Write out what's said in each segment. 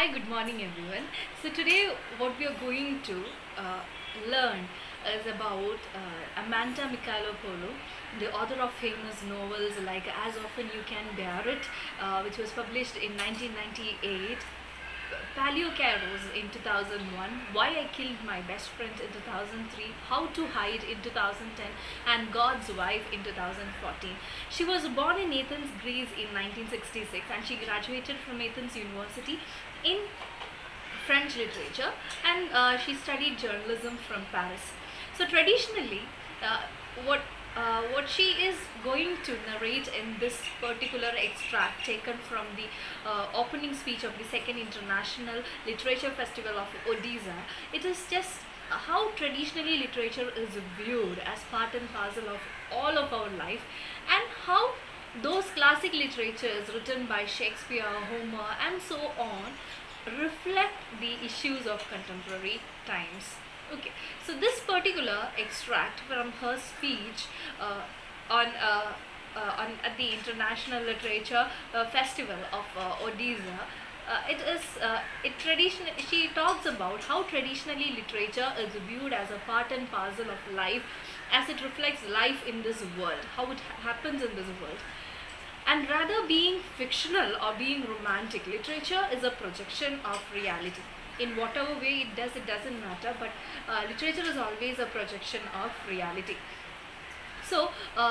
Hi, good morning everyone. So today what we are going to learn is about Amanda Michalopoulou, the author of famous novels like As Often You Can Bear It, which was published in 1998, Paleocaros in 2001, Why I Killed My Best Friend in 2003, How to Hide in 2010, and God's Wife in 2014. She was born in Athens, Greece in 1966, and she graduated from Athens University in French literature, and she studied journalism from Paris. So traditionally, uh, what what she is going to narrate in this particular extract taken from the opening speech of the Second International Literature Festival of Odisha, it is just how traditionally literature is viewed as part and parcel of all of our life, and how those classic literatures written by Shakespeare, Homer, and so on reflect the issues of contemporary times. Okay, so this particular extract from her speech on at the International Literature Festival of Odisha. It tradition. She talks about how traditionally literature is viewed as a part and parcel of life, as it reflects life in this world, how it happens in this world. And rather being fictional or being romantic, literature is a projection of reality. In whatever way it doesn't matter, but literature is always a projection of reality. So,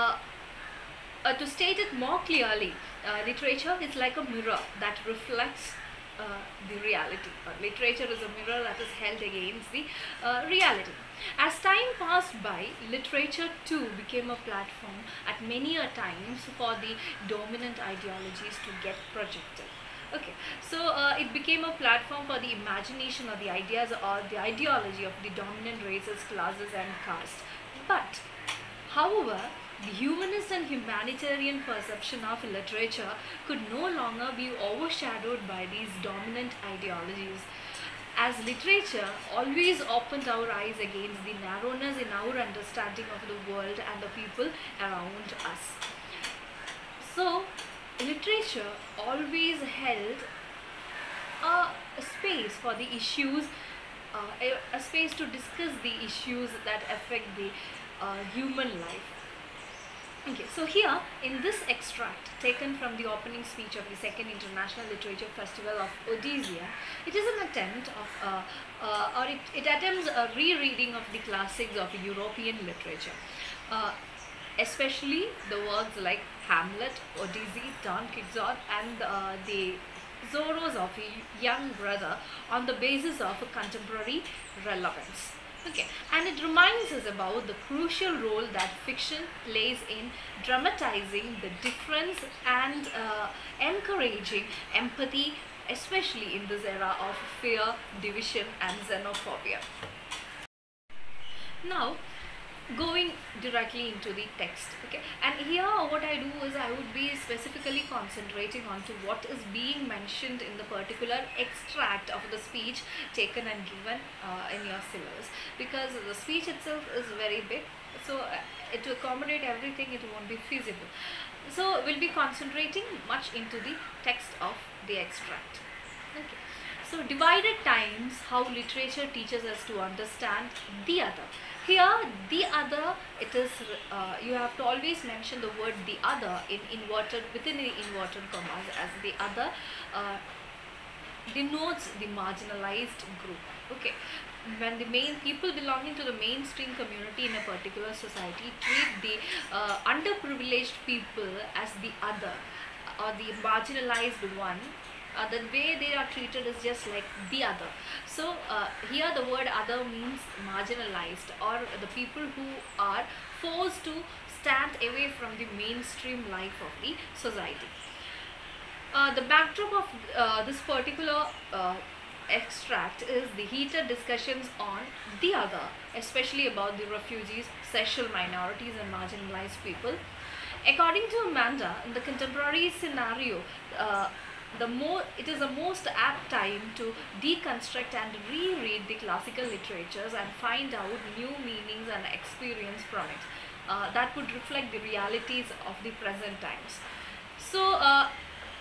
to state it more clearly, literature is like a mirror that reflects the reality. Literature is a mirror that is held against the reality. As time passed by, literature too became a platform at many a times for the dominant ideologies to get projected. Okay, so it became a platform for the imagination or the ideas or the ideology of the dominant races, classes, and castes. But, however, the humanist and humanitarian perception of literature could no longer be overshadowed by these dominant ideologies, as literature always opened our eyes against the narrowness in our understanding of the world and the people around us. So, literature always held a space for the issues, a space to discuss the issues that affect the human life. Okay, so here in this extract taken from the opening speech of the Second International Literature Festival of Odisha, it is an attempt of, it attempts a rereading of the classics of European literature, especially the works like Hamlet, Odyssey, Don Quixote, and the Zorros of a Young Brother on the basis of a contemporary relevance. Okay, and it reminds us about the crucial role that fiction plays in dramatizing the difference and encouraging empathy, especially in this era of fear, division, and xenophobia. Now, going directly into the text. Okay, and here what I do is I would be specifically concentrating on to what is being mentioned in the particular extract of the speech taken and given in your syllabus, because the speech itself is very big, so to accommodate everything it won't be feasible. So we'll be concentrating much into the text of the extract. Okay, so divided times, how literature teaches us to understand the other. Here, the other, it is, you have to always mention the word the other in inverted, within the inverted commas, as the other denotes the marginalized group. Okay, when the main people belonging to the mainstream community in a particular society treat the underprivileged people as the other or the marginalized one, the way they are treated is just like the other. So here the word other means marginalized, or the people who are forced to stand away from the mainstream life of the society. The backdrop of this particular extract is the heated discussions on the other, especially about the refugees, sexual minorities, and marginalized people. According to Amanda, in the contemporary scenario, it is the most apt time to deconstruct and reread the classical literatures and find out new meanings and experience from it that would reflect the realities of the present times. So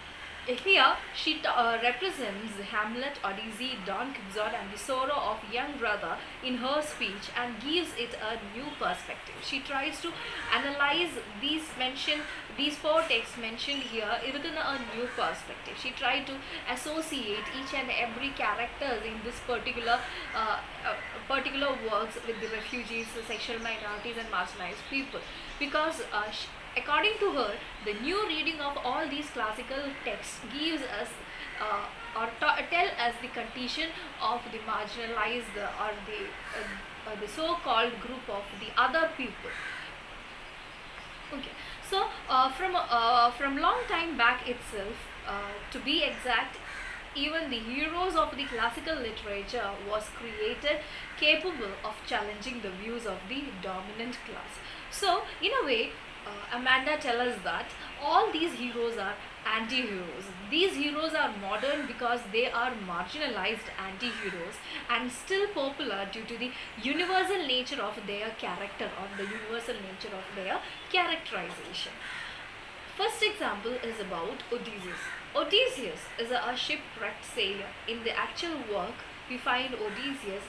Here, she represents Hamlet, Odyssey, Don Quixote, and the sorrow of young brother in her speech and gives it a new perspective. She tries to analyze these four texts mentioned here within a new perspective. She tried to associate each and every characters in this particular works with the refugees, the sexual minorities, and marginalized people, because according to her, the new reading of all these classical texts gives us tell us the condition of the marginalized or the so-called group of the other people. Okay, so from long time back itself, to be exact, even the heroes of the classical literature was created capable of challenging the views of the dominant class. So, in a way, Amanda tells us that all these heroes are anti-heroes. These heroes are modern because they are marginalized anti-heroes and still popular due to the universal nature of their character or the universal nature of their characterization. First example is about Odysseus. Odysseus is a shipwrecked sailor. In the actual work, we find Odysseus,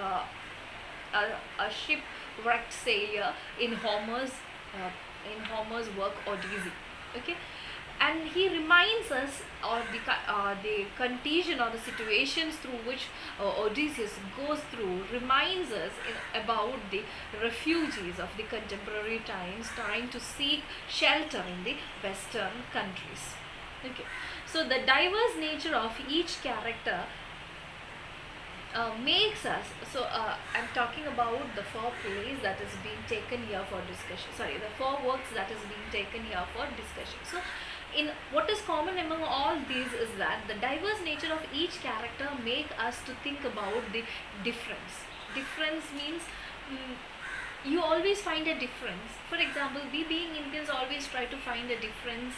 a shipwrecked sailor in Homer's work Odyssey. Okay, and he reminds us of the contagion or the situations through which Odysseus goes through, reminds us about the refugees of the contemporary times trying to seek shelter in the Western countries. Okay, so the diverse nature of each character makes us, so I'm talking about the four plays that is being taken here for discussion, sorry, the four works that is being taken here for discussion. So in what is common among all these is that the diverse nature of each character make us to think about the difference means you always find a difference. For example, we being Indians always try to find a difference,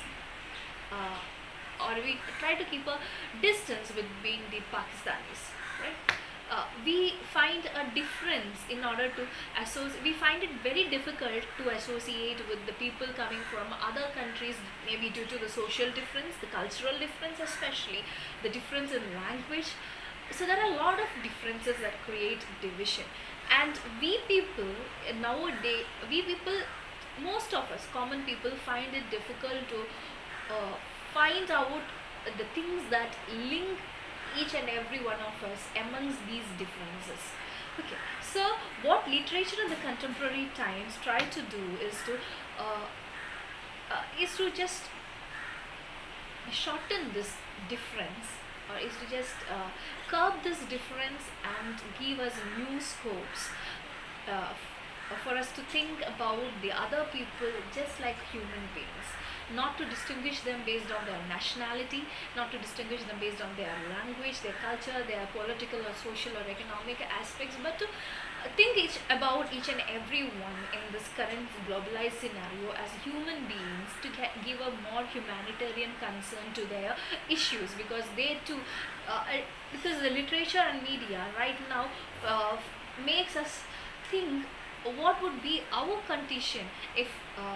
or we try to keep a distance with being the Pakistanis, right? We find a difference in order to associate. We find it very difficult to associate with the people coming from other countries, maybe due to the social difference, the cultural difference, especially the difference in language. So there are a lot of differences that create division, and we people nowadays, most of us common people find it difficult to find out the things that link each and every one of us amongst these differences. Okay, so what literature in the contemporary times try to do is to just shorten this difference, or is to just curb this difference and give us new scopes for us to think about the other people just like human beings, not to distinguish them based on their nationality, not to distinguish them based on their language, their culture, their political or social or economic aspects, but to think about each and every one in this current globalized scenario as human beings, to give a more humanitarian concern to their issues, because they too, because the literature and media right now makes us think what would be our condition if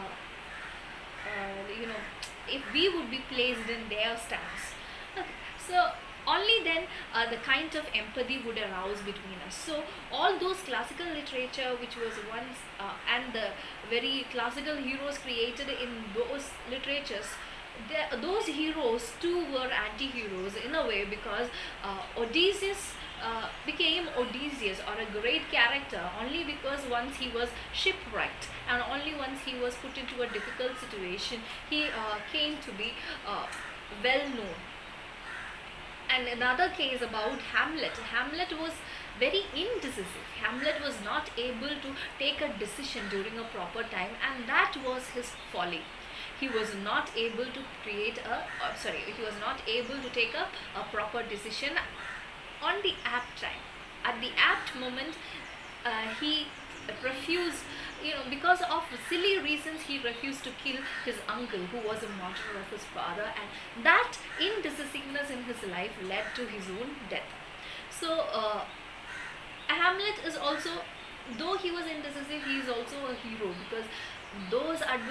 if we would be placed in their stance. Okay. So only then the kind of empathy would arouse between us. So all those classical literature which was once and the very classical heroes created in those literatures, those heroes too were anti-heroes in a way, because Odysseus became Odysseus, or a great character, only because once he was shipwrecked and only once he was put into a difficult situation, he came to be well known. And another case about Hamlet. Hamlet was very indecisive. Hamlet was not able to take a decision during a proper time, and that was his folly. He was not able to he was not able to take a proper decision on the apt time. At the apt moment, he refused, because of silly reasons, he refused to kill his uncle, who was a martyr of his father, and that indecisiveness in his life led to his own death. So, Hamlet is also, though he was indecisive, he is also a hero, because those adverse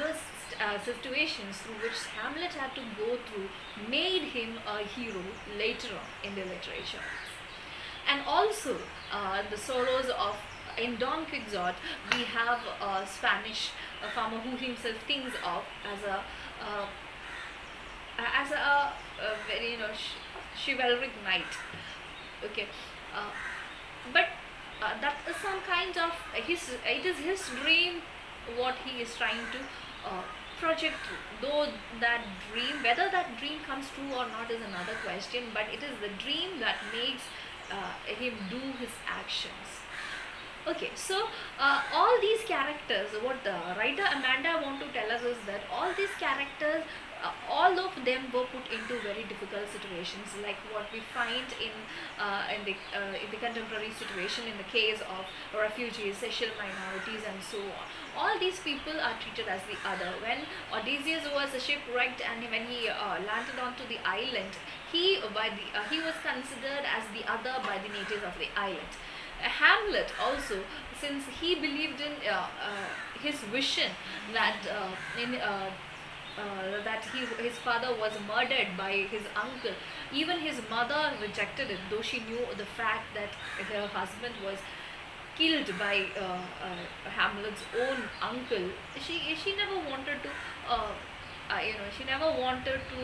situations through which Hamlet had to go through made him a hero later on in the literature. And also the sorrows of, in Don Quixote we have a Spanish farmer who himself thinks of uh, as a very, chivalric knight. Okay, uh, but that is some kind of his, it is his dream what he is trying to uh, project through. Though that dream, whether that dream comes true or not is another question, but it is the dream that makes him do his actions. Okay, so all these characters, what the writer Amanda want to tell us is that all these characters, all of them were put into very difficult situations, like what we find in the contemporary situation in the case of refugees, sexual minorities, and so on. All these people are treated as the other. When Odysseus was shipwrecked and when he landed onto the island, he was considered as the other by the natives of the island. Hamlet also, since he believed in his vision that his father was murdered by his uncle, even his mother rejected it, though she knew the fact that her husband was killed by Hamlet's own uncle. She never wanted to, she never wanted to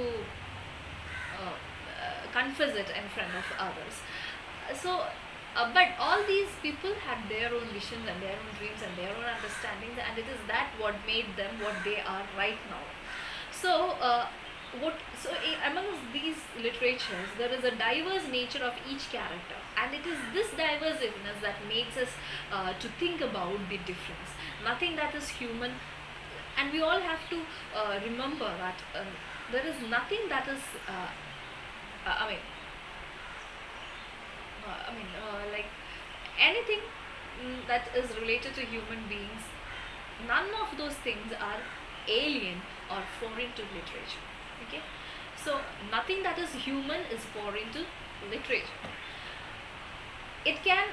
confess it in front of others. So but all these people had their own visions and their own dreams and their own understandings, and it is that what made them what they are right now. So amongst these literatures there is a diverse nature of each character, and it is this diverseness that makes us to think about the difference. Nothing that is human, and we all have to remember that there is nothing that is like anything that is related to human beings, none of those things are alien or foreign to literature. Okay, so nothing that is human is foreign to literature. It can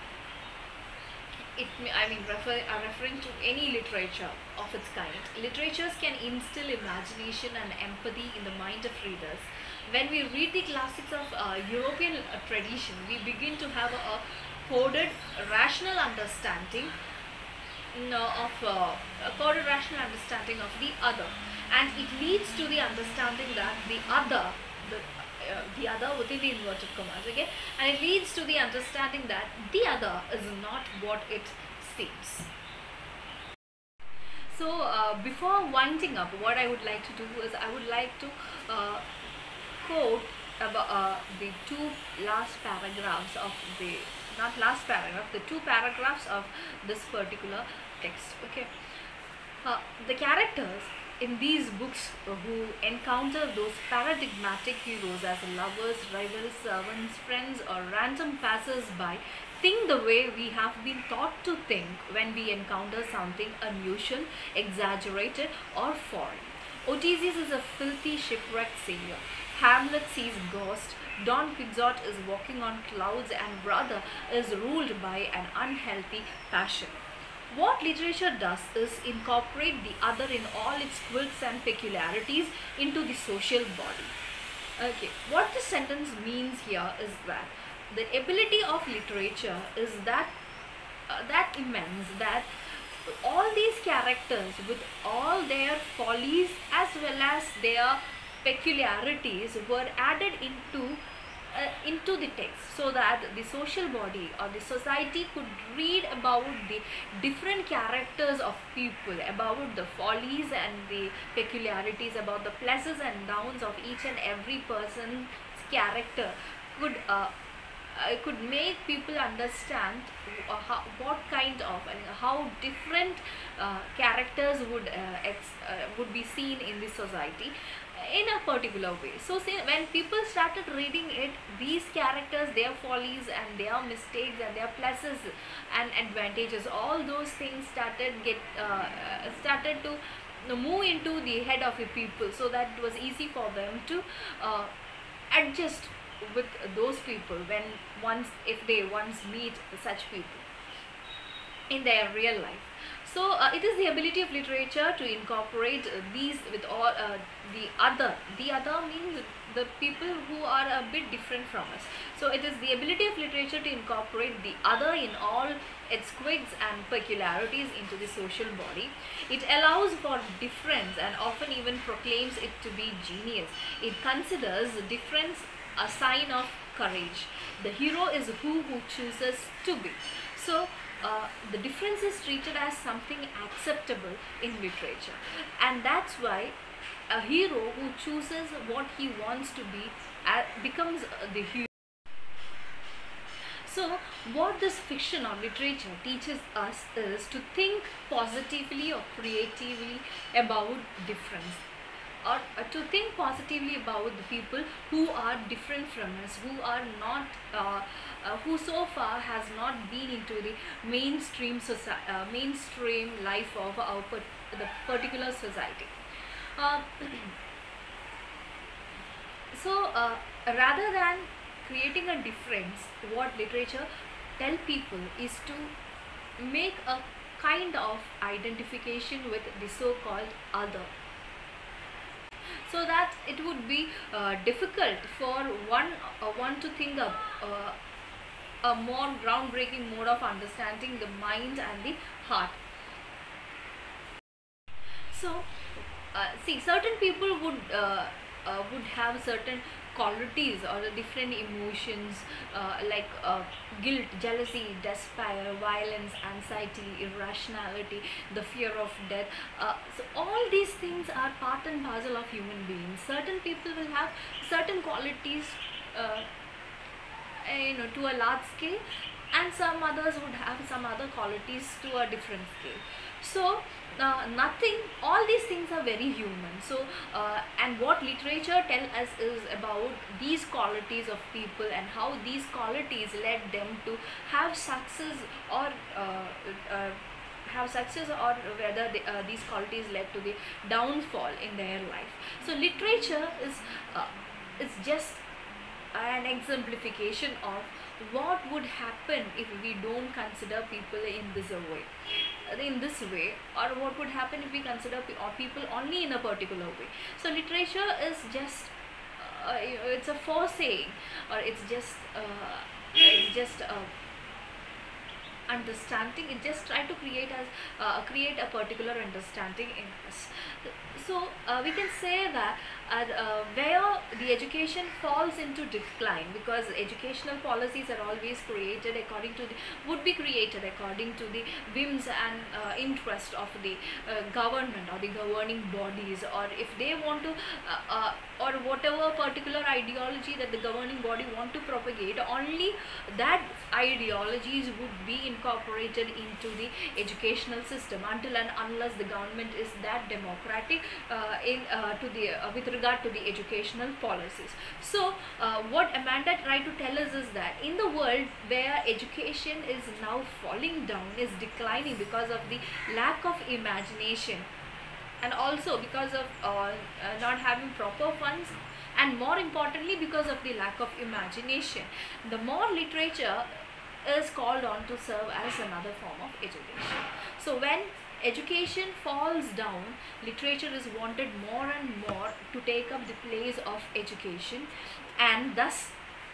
referring to any literature of its kind. Literatures can instill imagination and empathy in the mind of readers. When we read the classics of European tradition, we begin to have a coded rational understanding of the other, and it leads to the understanding that the other within the inverted commas, okay, and it leads to the understanding that the other is not what it seems. So before winding up, what I would like to do is I would like to quote about the two paragraphs of this particular text. Okay, the characters in these books who encounter those paradigmatic heroes as lovers, rivals, servants, friends, or random passers-by think the way we have been taught to think when we encounter something unusual, exaggerated, or foreign. Odysseus is a filthy shipwrecked sailor. Hamlet sees ghosts. Don Quixote is walking on clouds, and brother is ruled by an unhealthy passion. What literature does is incorporate the other in all its quirks and peculiarities into the social body. Okay, what this sentence means here is that the ability of literature is that immense, that all these characters with all their follies as well as their peculiarities were added into the text, so that the social body or the society could read about the different characters of people, about the follies and the peculiarities, about the pluses and downs of each and every person's character, could make people understand what kind of and how different characters would be seen in the society in a particular way. So when people started reading it, these characters, their follies and their mistakes and their pluses and advantages, all those things started to move into the head of the people, so that it was easy for them to adjust with those people if they once meet such people. in their real life. So it is the ability of literature to incorporate these with all the other means the people who are a bit different from us. So it is the ability of literature to incorporate the other in all its quirks and peculiarities into the social body. It allows for difference and often even proclaims it to be genius. It considers difference a sign of courage. The hero is who chooses to be. So the difference is treated as something acceptable in literature, and that's why a hero who chooses what he wants to be becomes the hero. So what this fiction or literature teaches us is to think positively or creatively about difference, or to think positively about the people who are different from us, who are not who so far has not been into the mainstream life of the particular society. uh, Rather than creating a difference, what literature tell people is to make a kind of identification with the so-called other, so that it would be difficult for one to think of a more groundbreaking mode of understanding the mind and the heart. So see, certain people would have certain qualities or different emotions, like guilt, jealousy, despair, violence, anxiety, irrationality, the fear of death. So all these things are part and parcel of human beings. Certain people will have certain qualities, uh, to a large scale, and some others would have some other qualities to a different scale. So nothing, all these things are very human. So and what literature tell us is about these qualities of people and how these qualities led them to have success, or whether these qualities led to the downfall in their life. So literature is just an exemplification of what would happen if we don't consider people in this way, or what would happen if we consider people only in a particular way. So literature is just it's a foresaying, or it's just understanding. It just try to create a particular understanding in us. So we can say that where the education falls into decline, because educational policies are always created according to the would be created according to the whims and interest of the government or the governing bodies, or if they want to or whatever particular ideology that the governing body want to propagate, only that ideologies would be incorporated into the educational system, until and unless the government is that democratic with regard to the educational policies. So what Amanda tried to tell us is that in the world where education is now falling down, is declining because of the lack of imagination, and also because of not having proper funds, and more importantly because of the lack of imagination, the more literature is called on to serve as another form of education. So when education falls down, literature is wanted more and more to take up the place of education, and thus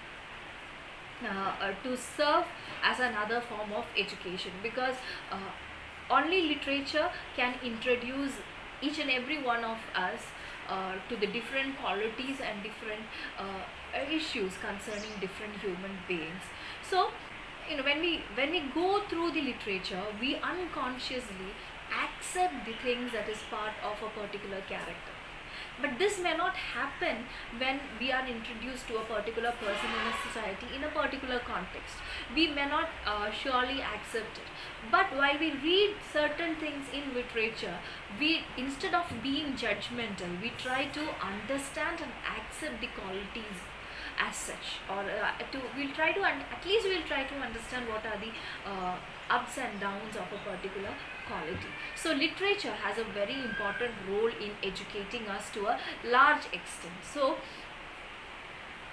to serve as another form of education, because only literature can introduce each and every one of us to the different qualities and different issues concerning different human beings. So when we go through the literature, we unconsciously accept the things that is part of a particular character. But this may not happen when we are introduced to a particular person in a society in a particular context. We may not surely accept it. But while we read certain things in literature, we, instead of being judgmental, we try to understand and accept the qualities as such, or at least we'll try to understand what are the ups and downs of a particular quality. So literature has a very important role in educating us to a large extent. So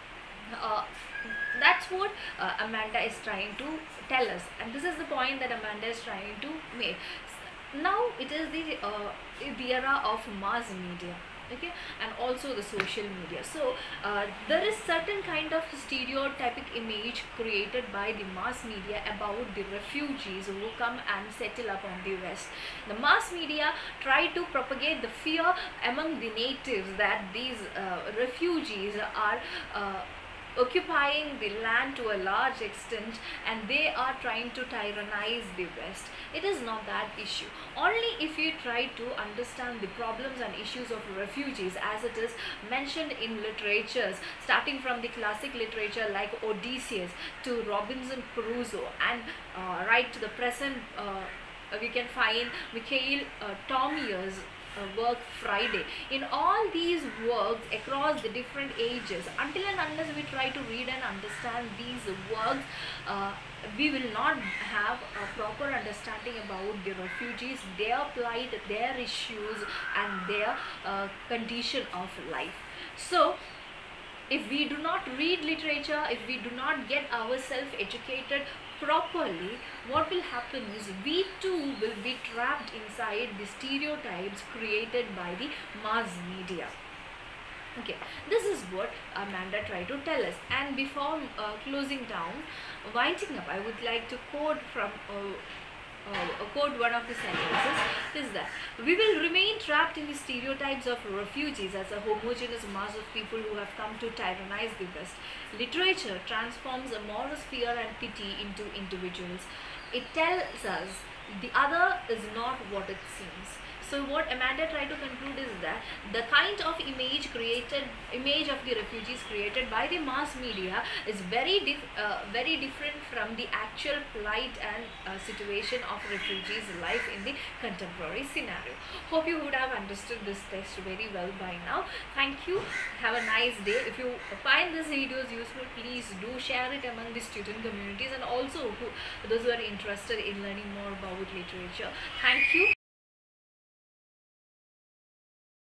uh, that's what Amanda is trying to tell us, and this is the point that Amanda is trying to make. Now it is the era of mass media, okay, and also the social media. So there is certain kind of stereotypic image created by the mass media about the refugees who come and settle up on the west. The mass media try to propagate the fear among the natives that these refugees are occupying the land to a large extent, and they are trying to tyrannize the west. It is not that issue. Only if you try to understand the problems and issues of refugees as it is mentioned in literatures, starting from the classic literature like Odysseus to Robinson Crusoe, and right to the present, we can find Mikhail Tomier's work Friday. In all these works across the different ages, until and unless we try to read and understand these works, we will not have a proper understanding about the refugees, their plight, their issues, and their condition of life. So if we do not read literature, if we do not get ourselves educated properly, what will happen is we too will be trapped inside the stereotypes created by the mass media. Okay, this is what Amanda tried to tell us. And before closing down, winding up, I would like to quote from quote one of the sentences, is that we will remain trapped in the stereotypes of refugees as a homogeneous mass of people who have come to tyrannize the West. Literature transforms a moral fear and pity into individuals. It tells us the other is not what it seems. So what Amanda tried to conclude is that the kind of image of the refugees created by the mass media is very different from the actual plight and situation of refugees' life in the contemporary scenario. Hope you would have understood this text very well by now. Thank you. Have a nice day. If you find this videos useful, please do share it among the student communities, and also those who are interested in learning more about literature. Thank you.